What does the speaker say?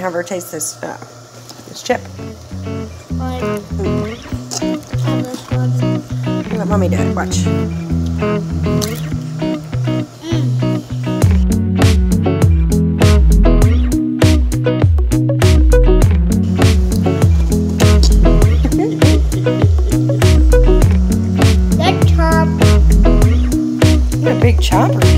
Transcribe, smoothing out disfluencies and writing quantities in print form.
have her taste this chip. Let mommy do it. Watch. That chomp. You're a big chomper.